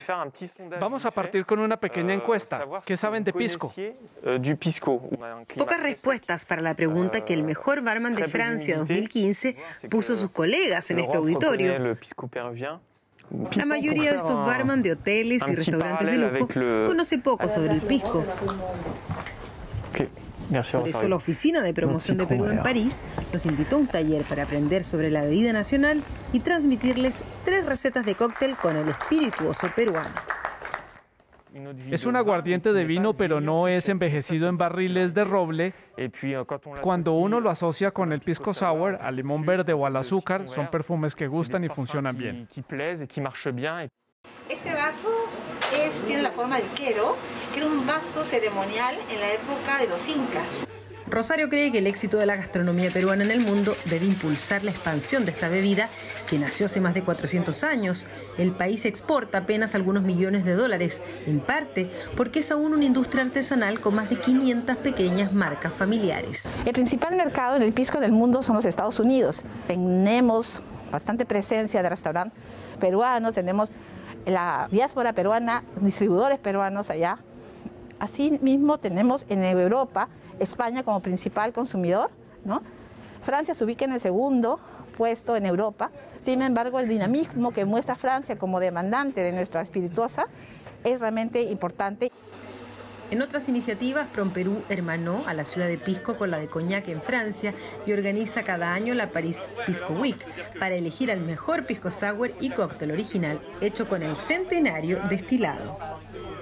Vamos a partir con una pequeña encuesta. ¿Qué saben de pisco? Pocas respuestas para la pregunta que el mejor barman de Francia 2015 puso a sus colegas en este auditorio. La mayoría de estos barman de hoteles y restaurantes de lujo conoce poco sobre el pisco. Por eso la Oficina de Promoción de Perú en París los invitó a un taller para aprender sobre la bebida nacional y transmitirles 3 recetas de cóctel con el espirituoso peruano. Es un aguardiente de vino, pero no es envejecido en barriles de roble. Cuando uno lo asocia con el pisco sour, al limón verde o al azúcar, son perfumes que gustan y funcionan bien. Este vaso tiene la forma del quero, que era un vaso ceremonial en la época de los incas. Rosario cree que el éxito de la gastronomía peruana en el mundo debe impulsar la expansión de esta bebida, que nació hace más de 400 años. El país exporta apenas algunos millones de dólares, en parte porque es aún una industria artesanal con más de 500 pequeñas marcas familiares. El principal mercado del pisco del mundo son los Estados Unidos. Tenemos bastante presencia de restaurantes peruanos, tenemos la diáspora peruana, distribuidores peruanos allá. Asimismo tenemos en Europa, España como principal consumidor, ¿no? Francia se ubica en el segundo puesto en Europa. Sin embargo, el dinamismo que muestra Francia como demandante de nuestra espirituosa es realmente importante. En otras iniciativas, Promperú hermanó a la ciudad de Pisco con la de Coñac en Francia y organiza cada año la Paris Pisco Week para elegir al mejor pisco sour y cóctel original hecho con el centenario destilado.